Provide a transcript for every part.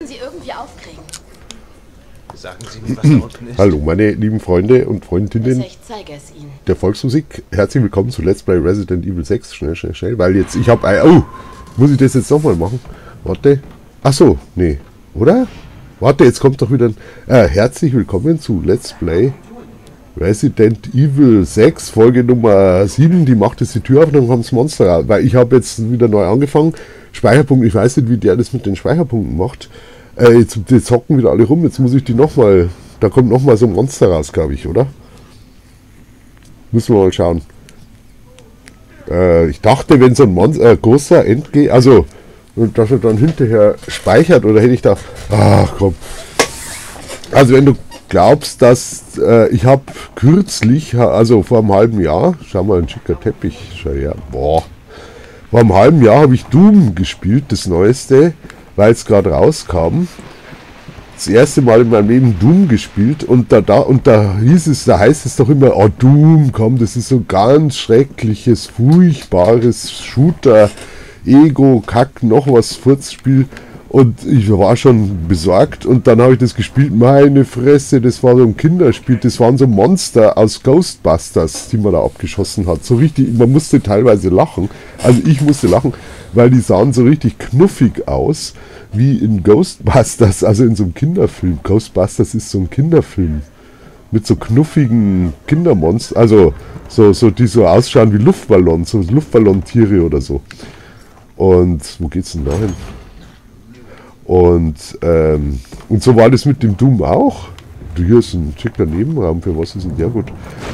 Sie irgendwie aufkriegen. Sagen Sie mir, was da unten ist. Hallo meine lieben Freunde und Freundinnen Ich zeige es Ihnen. der Volksmusik. Herzlich willkommen zu Let's Play Resident Evil 6. Schnell, weil jetzt, ich habe, oh, muss ich das jetzt nochmal machen? Warte. Ach so, nee, oder? Warte, jetzt kommt doch wieder ein, herzlich willkommen zu Let's Play Resident Evil 6, Folge Nummer 7. Die macht jetzt die Tür auf und dann kommt das Monster raus. Weil ich habe jetzt wieder neu angefangen. Speicherpunkt, ich weiß nicht, wie der das mit den Speicherpunkten macht. Jetzt hocken wieder alle rum, jetzt muss ich die nochmal, da kommt nochmal so ein Monster raus, glaube ich, oder? Müssen wir mal schauen. Ich dachte, wenn so ein Monster, großer Endgegner, also, dass er dann hinterher speichert, oder hätte ich da, ach komm. Also wenn du glaubst, dass, ich habe kürzlich, also vor einem halben Jahr, schau mal, ein schicker Teppich, schau her, boah. Vor einem halben Jahr habe ich Doom gespielt, das Neueste, weil es gerade rauskam. Das erste Mal in meinem Leben Doom gespielt und da hieß es, da heißt es doch immer, oh Doom, komm, das ist so ein ganz schreckliches, furchtbares Shooter, Ego, Kack, noch was, Furzspiel. Und ich war schon besorgt und dann habe ich das gespielt, meine Fresse, das war so ein Kinderspiel, das waren so Monster aus Ghostbusters, die man da abgeschossen hat. So richtig, man musste teilweise lachen, also ich musste lachen, weil die sahen so richtig knuffig aus, wie in Ghostbusters, also in so einem Kinderfilm. Ghostbusters ist so ein Kinderfilm mit so knuffigen Kindermonstern, also so die so ausschauen wie Luftballons, so Luftballontiere oder so. Und wo geht's denn da hin? Und so war das mit dem Doom auch. Hier ist ein schicker Nebenraum, für was ist denn der gut?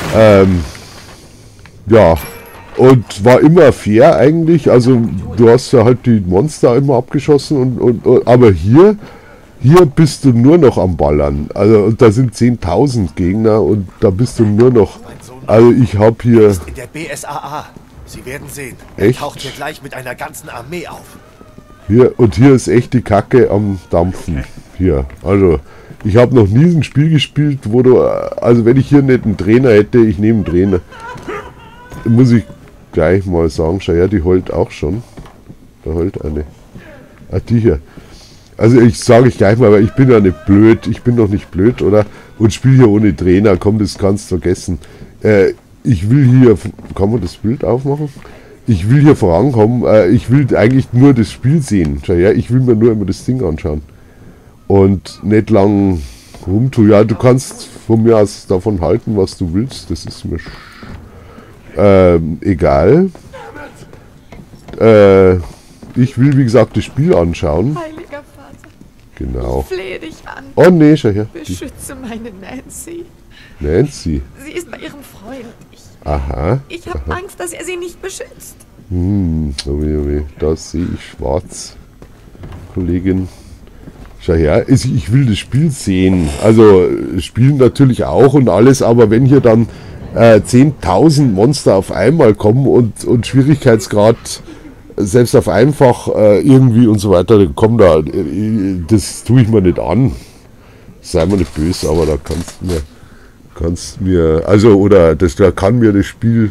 Ja, und war immer fair eigentlich, also du hast ja halt die Monster immer abgeschossen, aber hier bist du nur noch am Ballern. Also und da sind 10.000 Gegner und da bist du nur noch, also ich habe hier... In der BSAA. Sie werden sehen, Echt? er taucht hier gleich mit einer ganzen Armee auf. Hier ist echt die Kacke am Dampfen. Hier, also ich habe noch nie ein Spiel gespielt, wo du, also wenn ich hier nicht einen Trainer hätte, ich nehme einen Trainer. Muss ich gleich mal sagen, schau her, die heult auch schon. Da heult eine. Ah, die hier. Also ich sage ich gleich mal, weil ich bin ja nicht blöd, ich bin doch nicht blöd, oder? Und spiele hier ohne Trainer, komm, das kannst du vergessen. Ich will hier, kann man das Bild aufmachen? Ich will hier vorankommen, ich will eigentlich nur das Spiel sehen. Schau her, ich will mir nur immer das Ding anschauen. Und nicht lang rumtun. Ja, du kannst von mir aus davon halten, was du willst. Das ist mir egal. Ich will, wie gesagt, das Spiel anschauen. Heiliger Vater, Genau. ich flehe dich an. Oh nee, schau her. Beschütze meine Nancy. Nancy. Sie ist bei ihrem Freund. Aha. Ich habe Angst, dass er sie nicht beschützt. Oh, da sehe ich schwarz. Kollegin. Schau her, ich will das Spiel sehen. Also spielen natürlich auch und alles, aber wenn hier dann 10.000 Monster auf einmal kommen und Schwierigkeitsgrad selbst auf einfach irgendwie und so weiter, komm da, das tue ich mir nicht an. Sei mir nicht böse, aber da kannst mir, also, oder da kann mir das Spiel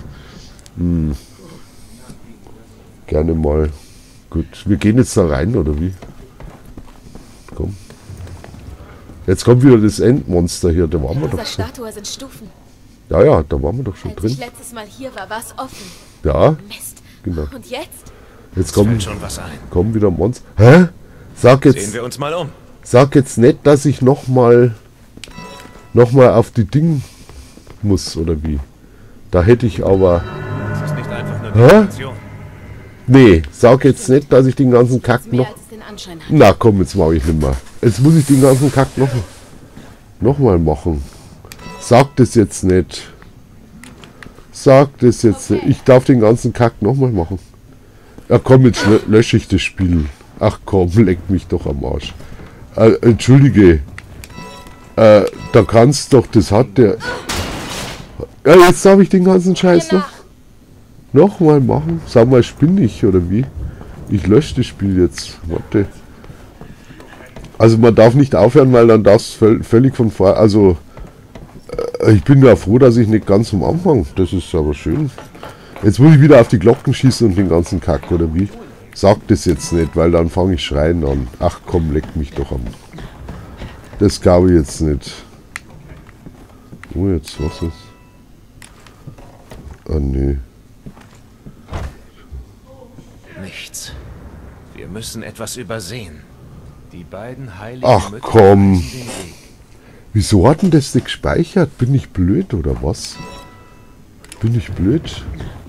gerne mal, gut, wir gehen jetzt da rein, oder wie? Komm. Jetzt kommt wieder das Endmonster hier, da waren wir doch schon. Statue sind Stufen. Ja, da waren wir doch schon Als drin. ich letztes Mal hier war es offen. Ja, Mist. genau. Und jetzt? Jetzt Fällt schon was ein. kommen wieder Monster. Hä? Sag Sehen jetzt, wir uns mal um. sag jetzt nicht, dass ich noch mal auf die Ding muss, oder wie? Da hätte ich aber... Das ist nicht einfach nur Hä? Dekoration. Nee, sag jetzt nicht, dass ich den ganzen Kack Mehr noch... als es den Anschein hat. Na komm, jetzt mache ich nicht mehr. Jetzt muss ich den ganzen Kack noch mal machen. Sag das jetzt nicht. Sag das jetzt nicht. Ich darf den ganzen Kack noch mal machen. Ja komm, jetzt lösche ich das Spiel. Ach komm, leck mich doch am Arsch. Entschuldige. Da kannst doch, das hat der... Ja, jetzt darf ich den ganzen Scheiß noch mal machen. Sag mal, spinne ich oder wie? Ich lösche das Spiel jetzt. Warte. Also man darf nicht aufhören, weil dann darfst du völlig von vor... Also ich bin ja froh, dass ich nicht ganz am Anfang. Das ist aber schön. Jetzt muss ich wieder auf die Glocken schießen und den ganzen Kack, oder wie? Sag das jetzt nicht, weil dann fange ich schreien an. Ach komm, leck mich doch am. Das glaube ich jetzt nicht. Oh, jetzt was ist? Ah, nee. Nichts. Wir müssen etwas übersehen. Die beiden heiligen Ach, Mütter komm. weisen den Weg. Wieso hat denn das nicht gespeichert? Bin ich blöd oder was? Bin ich blöd?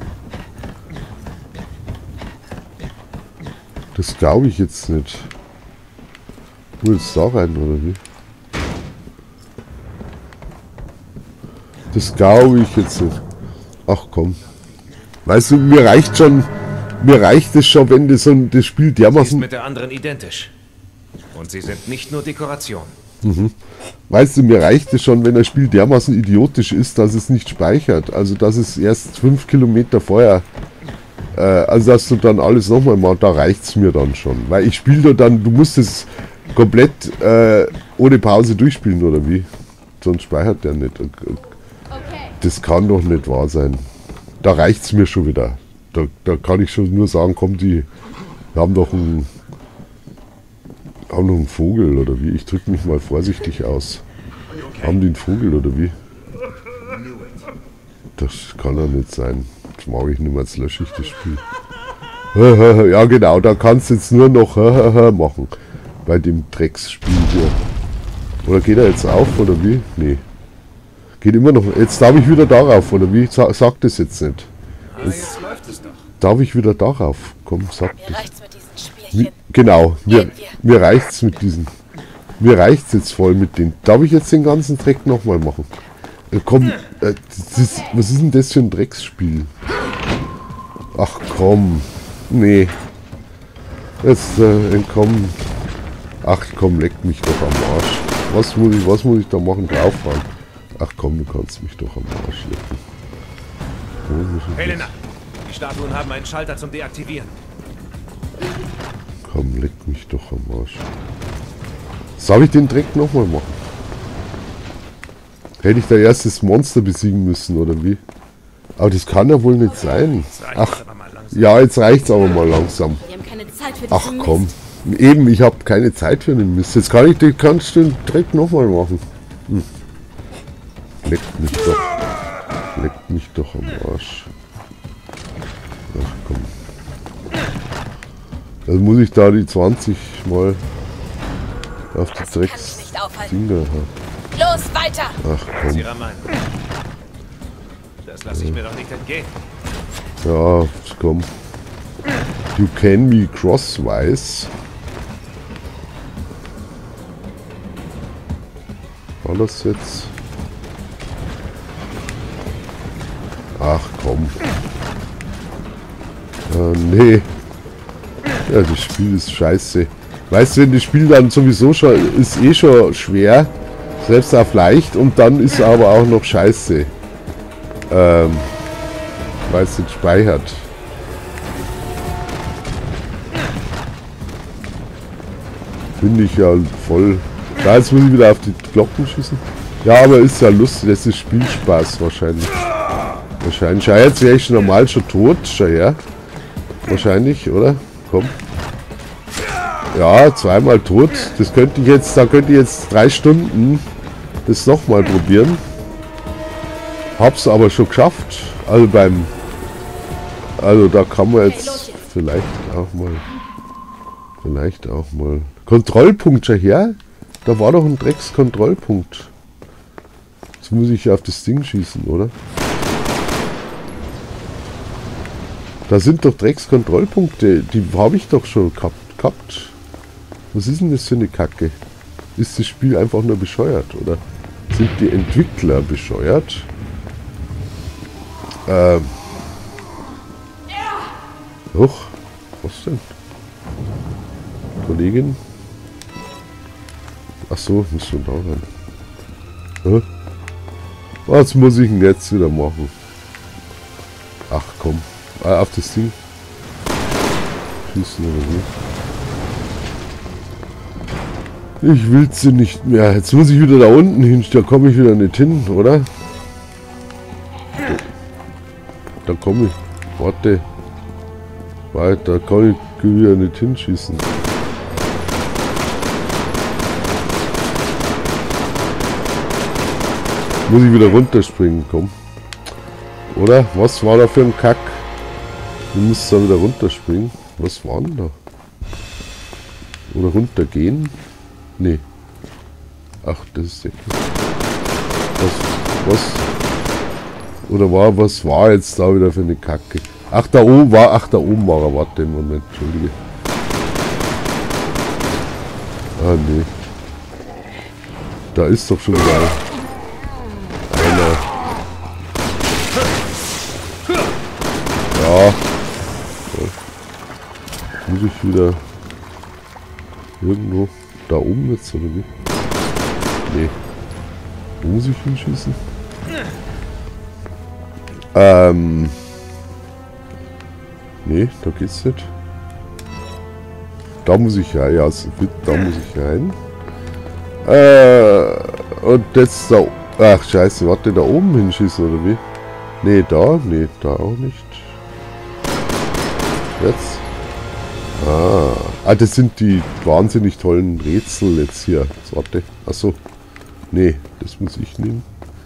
Das glaube ich jetzt nicht. Nur jetzt da rein, oder wie? Das glaube ich jetzt nicht. Ach komm. Weißt du, mir reicht es schon, wenn das Spiel Sie ist dermaßen... mit der anderen identisch. Und sie sind nicht nur Dekoration. Weißt du, mir reicht es schon, wenn das Spiel dermaßen idiotisch ist, dass es nicht speichert. Also, dass es erst 5 Kilometer vorher... also, dass du dann alles nochmal machst, da reicht es mir dann schon. Weil ich spiele dann, du musst es komplett ohne Pause durchspielen, oder wie? Sonst speichert der nicht. Das kann doch nicht wahr sein. Da reicht es mir schon wieder. Da kann ich schon nur sagen, komm, wir haben doch einen Vogel, oder wie? Ich drücke mich mal vorsichtig aus. Haben die einen Vogel, oder wie? Das kann doch nicht sein. Das mag ich nicht mehr, jetzt lösche ich das Spiel. Ja genau, da kannst du jetzt nur noch machen. Bei dem Drecksspiel hier. Oder geht er jetzt auf, oder wie? Nee. Geht immer noch. Jetzt darf ich wieder darauf, oder wie? Sag das jetzt nicht. Jetzt läuft es doch. Darf ich wieder darauf? Komm, sag Mir das. reicht's mit diesen Spielchen. Genau, Gehen mir reicht's mit diesen. Mir reicht's jetzt voll mit denen. Darf ich jetzt den ganzen Dreck nochmal machen? Komm, was ist denn das für ein Drecksspiel? Ach komm. Nee. Jetzt entkommen. Ach komm, leck mich doch am Arsch. Was muss ich da machen? Drauffahren. Ach komm, du kannst mich doch am Arsch lecken. Helena, die Statuen haben einen Schalter zum Deaktivieren. Komm, leck mich doch am Arsch. Soll ich den Dreck nochmal machen? Hätte ich da erst das Monster besiegen müssen, oder wie? Aber das kann ja wohl nicht sein. Ach, ja, jetzt reicht's aber mal langsam. Wir haben keine Zeit für Ach diesen komm. Mist. Eben, ich habe keine Zeit für den Mist. Jetzt kannst du den Dreck nochmal machen. Leck mich doch. Leck mich doch am Arsch. Ach komm. Also muss ich da die 20 mal auf die Das kann ich Drecks nicht aufhalten. Dinger haben. Los, weiter! Ach komm. Ihrer Meinung. Das lasse ich mir doch nicht entgehen. Ja, komm. You can be crosswise. War das jetzt? Ach komm. Nee. Ja, das Spiel ist scheiße. Weißt du, wenn das Spiel dann sowieso schon ist eh schon schwer, selbst auf leicht, und dann ist aber auch noch scheiße. Weil es nicht speichert. Finde ich ja voll. Da jetzt muss ich wieder auf die Glocken schießen. Ja, aber ist ja lustig, das ist Spielspaß wahrscheinlich. Wahrscheinlich. Schau, jetzt wäre ich schon normal schon tot. Schau her. Wahrscheinlich, oder? Komm. Ja, zweimal tot. Das könnte ich jetzt, da könnte ich jetzt 3 Stunden das nochmal probieren. Hab's aber schon geschafft. Also da kann man jetzt vielleicht auch mal. Kontrollpunkt schon her? Da war doch ein Dreckskontrollpunkt. Jetzt muss ich auf das Ding schießen, oder? Da sind doch Dreckskontrollpunkte. Die habe ich doch schon gehabt. Was ist denn das für eine Kacke? Ist das Spiel einfach nur bescheuert, oder? Sind die Entwickler bescheuert? Huch, was denn? Kollegin? Ach so, musst du da rein. Hä? Was muss ich denn jetzt wieder machen? Ach komm, auf das Ding. Schießen oder wie? Ich will sie nicht mehr. Jetzt muss ich wieder da unten hin. Da komme ich wieder nicht hin, oder? Da komme ich. Warte. Weiter. will ja nicht hinschießen. Muss ich wieder runterspringen, komm. Oder? Was war da für ein Kack? Du musst da wieder runterspringen. Was war denn da? Oder runtergehen? Nee. Ach, das ist der. Was? Oder was war jetzt da wieder für eine Kacke? Ach, da oben war er. Warte, Moment, entschuldige. Ah, nee. Da ist doch schon wieder einer. Ja. Muss ich wieder irgendwo da oben jetzt, oder wie? Nee. Wo muss ich hinschießen? Nee, da geht's nicht. Da muss ich rein, ja, da muss ich rein. Und jetzt da. Ach, scheiße, warte, da oben hinschießen, oder wie? Nee, da? Nee, da auch nicht. Jetzt. Ah, das sind die wahnsinnig tollen Rätsel jetzt hier. Jetzt, warte. Achso. Nee, das muss ich nehmen.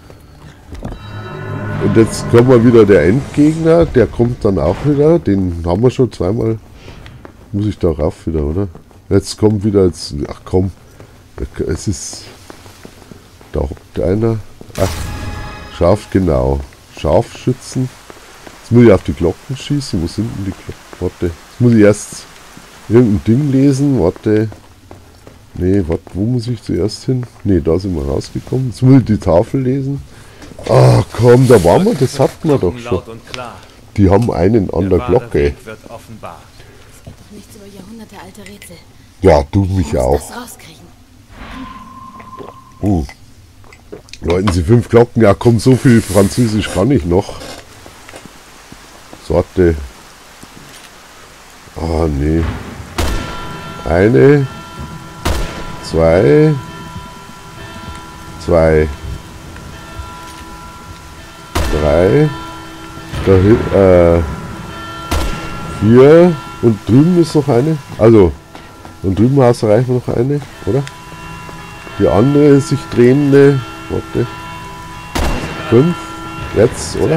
Und jetzt kommt mal wieder der Endgegner. Der kommt dann auch wieder. Den haben wir schon zweimal. Muss ich da rauf wieder, oder? Jetzt kommt wieder jetzt. Ach komm. Es ist. Da hockt einer. Ach. Scharf, genau. Scharfschützen. Jetzt muss ich auf die Glocken schießen. Wo sind denn die Glocken? Warte. Jetzt muss ich erst irgendein Ding lesen. Warte. Nee, warte, wo muss ich zuerst hin? Nee, da sind wir rausgekommen. Jetzt muss ich die Tafel lesen. Ah, komm, da waren wir. Das hatten wir doch schon. Die haben einen an der Glocke. Das ist doch nichts über Jahrhunderte alte Rätsel. Ja, du mich auch. Das rauskriegen. Läuten Sie 5 Glocken. Ja, komm, so viel Französisch kann ich noch. Sorte. Ah, nee. Eine. 2. 3. Dahin, 4. Und drüben ist noch eine. Also, und drüben hast du reicht noch eine, oder? Die andere sich drehende. Warte. 5. Jetzt, oder?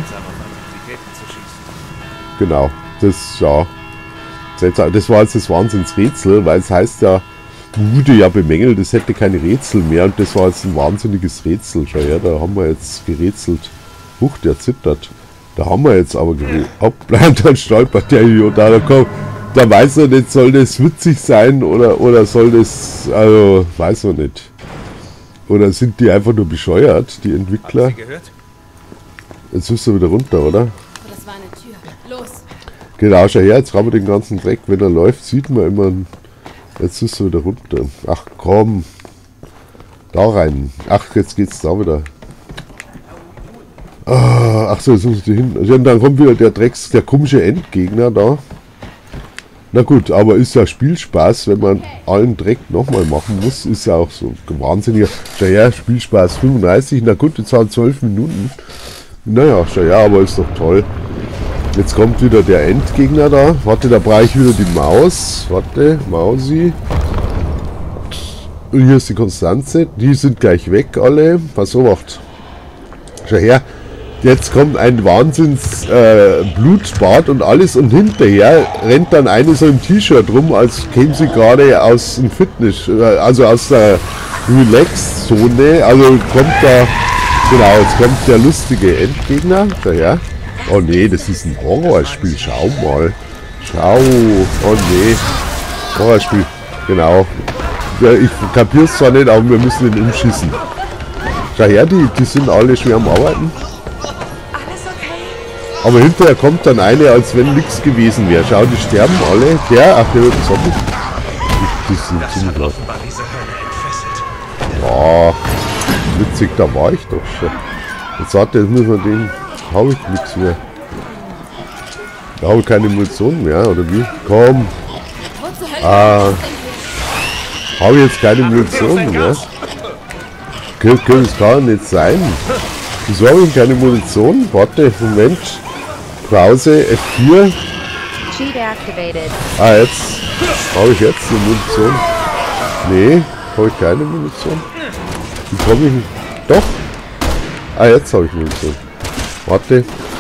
Genau. Das, ja. Das war jetzt das Wahnsinnsrätsel, weil es heißt ja, wurde ja bemängelt, es hätte keine Rätsel mehr. Und das war jetzt ein wahnsinniges Rätsel. Schau her, da haben wir jetzt gerätselt. Huch, der zittert. Da haben wir jetzt aber hoppla, dann stolpert der Idiot da. Da weiß er nicht, soll das witzig sein oder soll das, also weiß man nicht. Oder sind die einfach nur bescheuert, die Entwickler? Jetzt müsst ihr wieder runter, oder? Oh, das war eine Tür. Los. Genau, schau her, jetzt haben wir den ganzen Dreck. Wenn er läuft, sieht man immer. Jetzt müsst ihr wieder runter. Ach komm. Da rein. Ach, jetzt geht's da wieder. Ach so, jetzt muss ich hin. Ja, und dann kommt wieder der komische Endgegner da. Na gut, aber ist ja Spielspaß, wenn man allen Dreck nochmal machen muss. Ist ja auch so wahnsinniger. Schau her, Spielspaß 35. Na gut, jetzt haben 12 Minuten. Naja, schau her, aber ist doch toll. Jetzt kommt wieder der Endgegner da. Warte, da brauche ich wieder die Maus. Warte, Mausi. Und hier ist die Konstanze. Die sind gleich weg alle. Pass auf, wacht. Schau her. Jetzt kommt ein Wahnsinns Blutbad und alles und hinterher rennt dann eine so im T-Shirt rum, als käme sie gerade aus dem Fitness, also aus der Relax-Zone. Also kommt da, genau, jetzt kommt der lustige Endgegner. Daher. Oh nee, das ist ein Horrorspiel, schau mal. Schau, oh nee. Horrorspiel, genau. Ich kapier's zwar nicht, aber wir müssen ihn umschießen. Schau her, die sind alle schwer am Arbeiten. Aber hinterher kommt dann eine, als wenn nichts gewesen wäre. Schau, die sterben alle. Der wird Zombie. Die sind ziemlich laut. Ja, witzig, da war ich doch schon. Jetzt warte, jetzt müssen wir den. Habe ich nichts mehr. Da habe ich keine Munition mehr, oder wie? Komm. Habe ich jetzt keine Munition mehr? Das kann nicht sein. Wieso habe ich keine Munition? Warte, Moment. Pause, F4. Cheat activated. Ah, jetzt. Habe ich jetzt eine Munition? Nee, habe ich keine Munition. Wie komme ich nicht? Doch. Ah, jetzt habe ich Munition. Warte.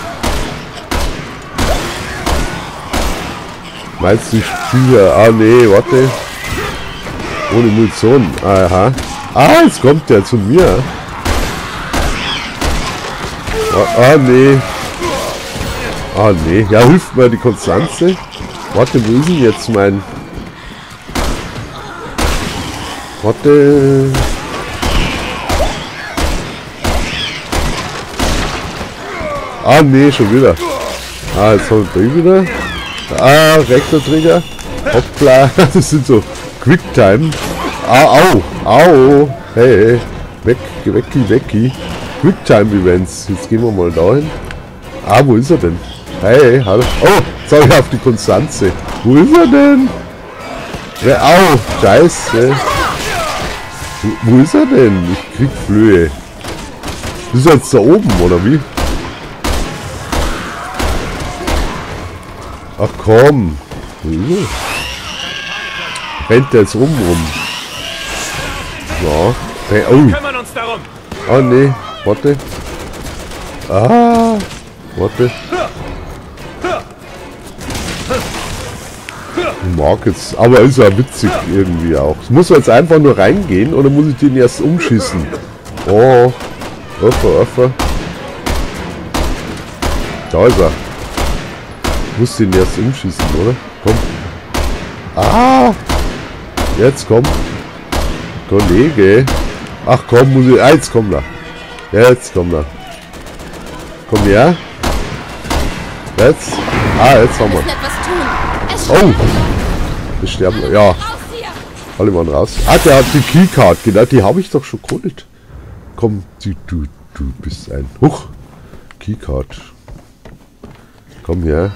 Meinst du, ich spiele? Ah, nee, warte. Ohne Munition. Aha. Ah, jetzt kommt der zu mir. Ah, nee. Ah, nee. Ja, hilft mir die Konstanze. Warte, wo ist denn jetzt mein... Warte... Ah, nee, schon wieder. Ah, jetzt haben wir wieder. Ah, Rektortrigger. Hoppla. Das sind so Quicktime. Ah, au. Au. Hey. Weg, wecki. Quicktime Events. Jetzt gehen wir mal dahin. Ah, wo ist er denn? Hey, hallo. Oh, jetzt habe ich auf die Konstanze. Wo ist er denn? Ja, au, scheiße. Wo ist er denn? Ich krieg Flöhe. Ist er jetzt da oben, oder wie? Ach komm. Wo ist er? Rennt der jetzt rum? Ja. Hey, oh. Wir kümmern uns darum. Oh nee, warte. Ah, warte. Ich mag jetzt, aber ist ja witzig irgendwie auch. Muss man jetzt einfach nur reingehen oder muss ich den erst umschießen? Oh, Öffer. Da ist er. Muss den erst umschießen, oder? Komm. Ah! Jetzt komm. Kollege. Ach komm, muss ich. Ah, jetzt komm da. Jetzt komm da. Komm her. Jetzt. Ah, jetzt haben wir. Oh! Wir sterben. Ja. Alle waren raus. Ah, der hat die Keycard. Genau, die habe ich doch schon geholt. Komm, du bist ein. Huch! Keycard. Komm her.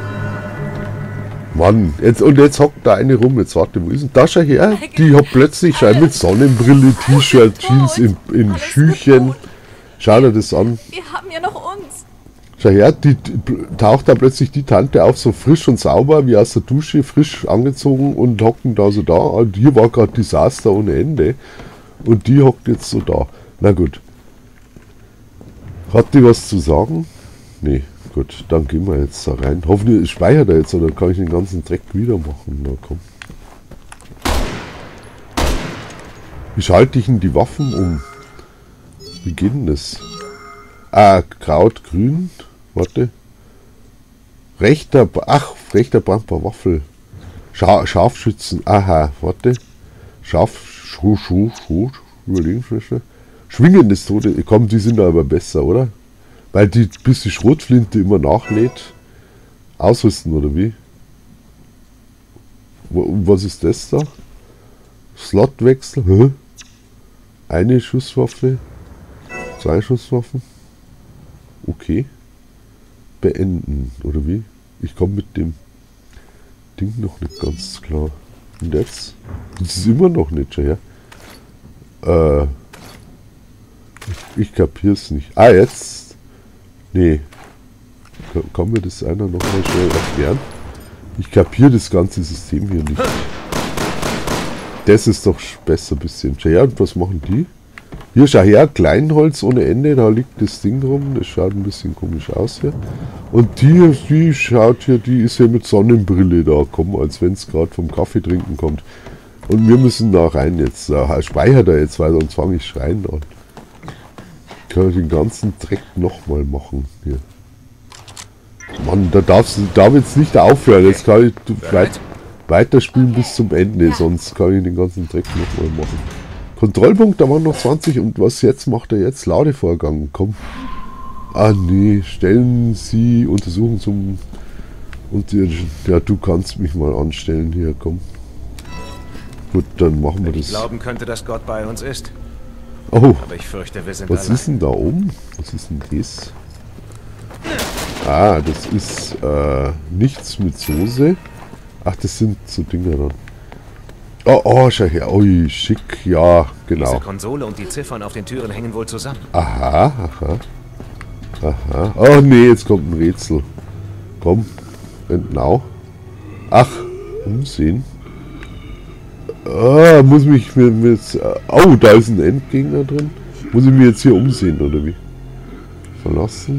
Mann, jetzt hockt da eine rum. Jetzt warte, wo ist denn da schon her? Die hat plötzlich schon mit Sonnenbrille, T-Shirt, Jeans in Schüchen. Schau dir das an. Wir haben ja noch uns. Schau her, die taucht da plötzlich die Tante auf, so frisch und sauber, wie aus der Dusche, frisch angezogen und hocken da so da. Und hier war gerade Desaster ohne Ende. Und die hockt jetzt so da. Na gut. Hat die was zu sagen? Nee. Gut, dann gehen wir jetzt da rein. Hoffentlich speichert er jetzt, oder kann ich den ganzen Dreck wieder machen. Na komm. Wie schalte ich denn die Waffen um? Wie geht denn das? Ah, Kraut, Grün. Warte. Rechter Bumper, Waffel. Scharfschützen. Aha, warte. Überlegungsfläche. Schwingendes Tode. Komm, die sind aber besser, oder? Weil die bis die Schrotflinte immer nachlädt. Ausrüsten, oder wie? Was ist das da? Slotwechsel. Hä? Eine Schusswaffe. 2 Schusswaffen. Okay. Beenden, oder wie? Ich komme mit dem Ding noch nicht ganz klar. Und jetzt? Das ist immer noch nicht schon, ja? Ich kapier's nicht. Ah, jetzt. Nee. Kann mir das einer noch mal schnell erklären? Ich kapiere das ganze System hier nicht. Das ist doch besser ein bisschen. Schau her, und was machen die? Hier, schau her, Kleinholz ohne Ende, da liegt das Ding rum. Das schaut ein bisschen komisch aus hier. Und die schaut hier, die ist hier mit Sonnenbrille da, komm, als wenn es gerade vom Kaffee trinken kommt. Und wir müssen da rein jetzt. Speichert er jetzt, weil sonst fange ich schreien an. Kann ich den ganzen Dreck nochmal machen hier. Mann, da darf jetzt nicht aufhören. Jetzt kann ich weiterspielen bis zum Ende, sonst kann ich den ganzen Dreck nochmal machen. Kontrollpunkt, da waren noch 20 und was jetzt macht er jetzt? Ladevorgang, komm. Ah nee, stellen Sie Untersuchung zum... Und ja, du kannst mich mal anstellen hier, komm. Gut, dann machen wir das. Ich glauben könnte, dass Gott bei uns ist. Oh, aber ich fürchte, wir sind was allein. ist denn da oben? Was ist denn das? Ah, das ist nichts mit Soße. Ach, das sind so Dinger dann. Oh, schau her. Ui, schick. Ja, genau. Diese Konsole und die Ziffern auf den Türen hängen wohl zusammen. Aha. Oh nee, jetzt kommt ein Rätsel. Komm, and now. Ach, umsehen. Ah, muss mich mit. Oh, da ist ein Endgegner drin. Muss ich mir jetzt hier umsehen, oder wie? Verlassen.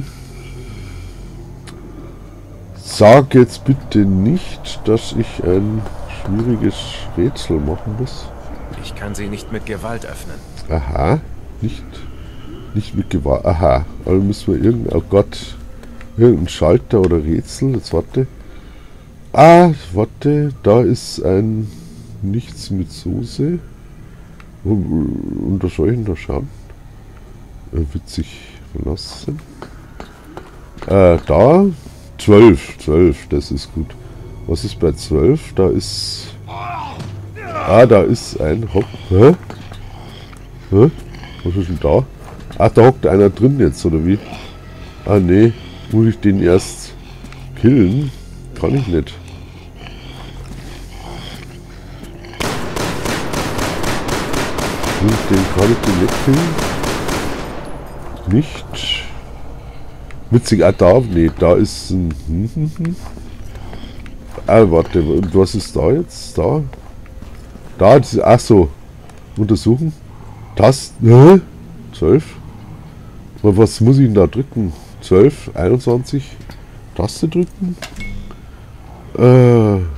Sag jetzt bitte nicht, dass ich ein schwieriges Rätsel machen muss. Ich kann sie nicht mit Gewalt öffnen. Aha, nicht mit Gewalt. Aha, also müssen wir oh Gott, irgendein Schalter oder Rätsel. Jetzt warte. Ah, warte, da ist ein nichts mit Soße. Und da soll ich da schauen. Witzig verlassen. Da 12, das ist gut. Was ist bei 12? Da ist. Ah, da ist ein Hopp. Hä? Hä? Was ist denn da? Ach, da hockt einer drin jetzt, oder wie? Ah, nee. Muss ich den erst killen? Kann ich nicht. Kann ich den nicht killen? Nicht. Witzig, ah, da. Nee, da ist ein. Ah, warte, und was ist da jetzt? Da? Da, ach so. Untersuchen. Tasten. 12. Was muss ich denn da drücken? 12, 21. Taste drücken. 12.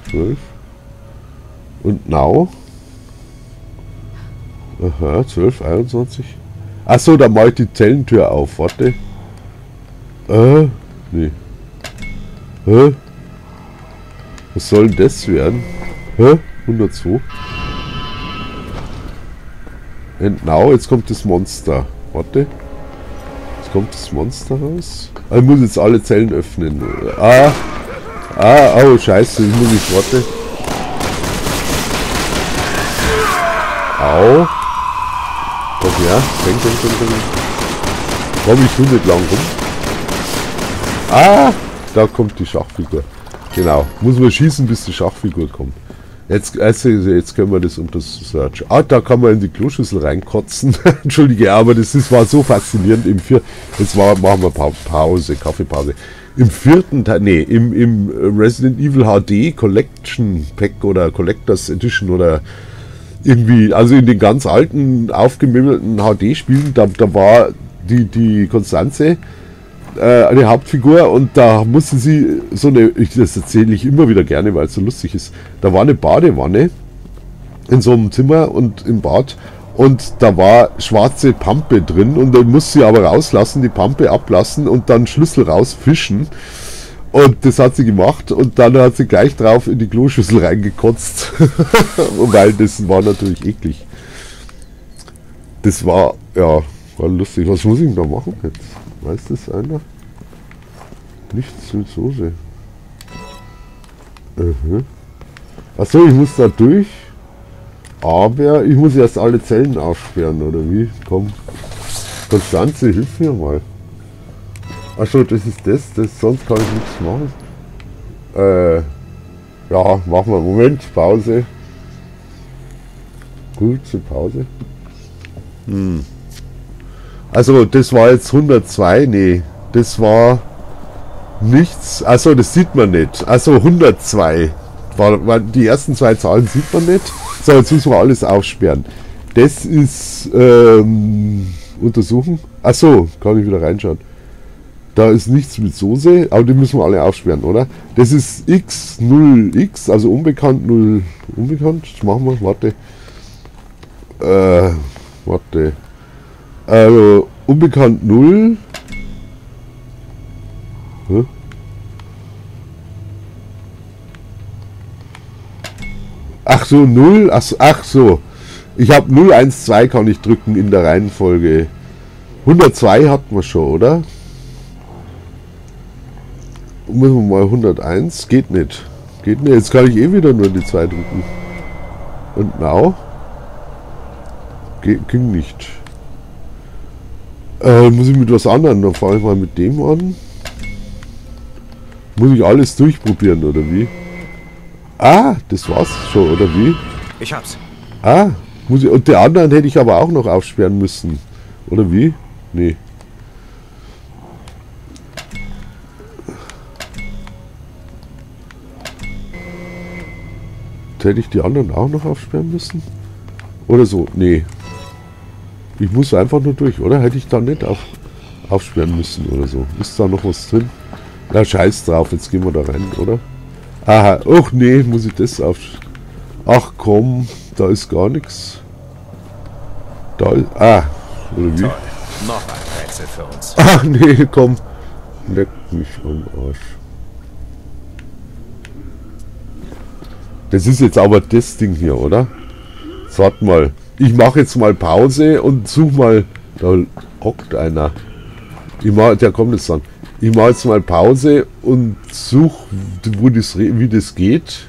Und now. Aha, 12, 21. Achso, da mache ich die Zellentür auf. Warte. Nee. Was soll denn das werden? 102. And now, jetzt kommt das Monster. Warte. Jetzt kommt das Monster raus. Ah, ich muss jetzt alle Zellen öffnen. Oh, scheiße, ich muss nicht, warte. Au. Komm her. Komm ich schon nicht lang rum. Ah, da kommt die Schachfigur. Genau. Muss man schießen, bis die Schachfigur kommt. Jetzt können wir das unter Search. Ah, da kann man in die Kloschüssel reinkotzen. Entschuldige, aber war so faszinierend im Jetzt machen wir Pause, Kaffeepause. Im vierten Teil, nee, im Resident Evil HD Collection Pack oder Collectors Edition oder irgendwie, also in den ganz alten, aufgemimmelten HD-Spielen, da war die Konstanze eine Hauptfigur und da musste sie so eine, das erzähle ich immer wieder gerne, weil es so lustig ist, da war eine Badewanne in so einem Zimmer und im Bad und da war schwarze Pampe drin und dann musste sie aber rauslassen, die Pampe ablassen und dann Schlüssel rausfischen und das hat sie gemacht und dann hat sie gleich drauf in die Kloschüssel reingekotzt, weil das war natürlich eklig. Das war, ja, war lustig. Was muss ich denn da machen jetzt? Weiß das einer? Nichts mit Soße. Achso, ich muss da durch. Aber ich muss erst alle Zellen aufsperren, oder wie? Komm. Konstanze, hilf mir mal. Achso, das ist das. Sonst kann ich nichts machen. Ja, machen wir. Moment, Pause. Kurze Pause. Also das war jetzt 102, nee, das war nichts, also das sieht man nicht, also 102, war die ersten zwei Zahlen sieht man nicht, so jetzt müssen wir alles aufsperren, das ist untersuchen, achso, kann ich wieder reinschauen, da ist nichts mit Soße, aber die müssen wir alle aufsperren, oder? Das ist X, 0X, also unbekannt, 0, unbekannt, das machen wir, warte, also unbekannt 0. Ach so, 0. Ach so. Ich habe 012 kann ich drücken in der Reihenfolge. 102 hatten wir schon, oder? Müssen wir mal 101. Geht nicht. Geht nicht. Jetzt kann ich eh wieder nur die 2 drücken. Und now? Ging nicht. Muss ich mit was anderem? Dann fange ich mal mit dem an. Muss ich alles durchprobieren, oder wie? Ah, das war's schon, oder wie? Ich hab's. Ah, muss ich, und die anderen hätte ich aber auch noch aufsperren müssen. Oder wie? Nee. hätte ich die anderen auch noch aufsperren müssen? Oder so? Nee. Ich muss einfach nur durch, oder? Hätte ich da nicht aufsperren müssen oder so. Ist da noch was drin? Na, scheiß drauf, jetzt gehen wir da rein, oder? Aha, ach nee, muss ich das Ach komm, da ist gar nichts. Da ist... Ah, oder wie? Toll. Noch ein Rätsel für uns. Ach nee, komm. Leck mich am Arsch. Das ist jetzt aber das Ding hier, oder? Sag mal. Ich mache jetzt mal Pause und such mal... Da hockt einer. Der kommt jetzt dann. Ich mache jetzt mal Pause und such, wie das geht.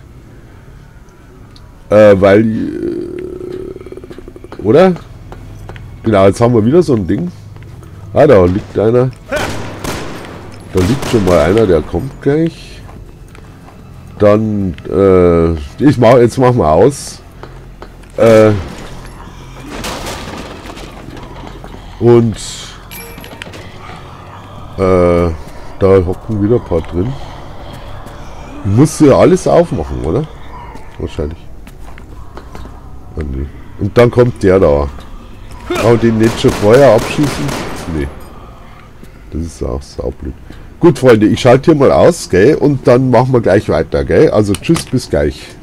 Weil... oder? Genau, jetzt haben wir wieder so ein Ding. Ah, da liegt einer. Da liegt schon mal einer, der kommt gleich. Dann, jetzt machen wir aus. Und da hocken wieder ein paar drin. Musst du ja alles aufmachen, oder? Wahrscheinlich. Ah, nee. Und dann kommt der da. Aber den nicht schon vorher abschießen? Nee. Das ist auch saublöd. Gut, Freunde, ich schalte hier mal aus, gell? Und dann machen wir gleich weiter, gell? Also tschüss, bis gleich.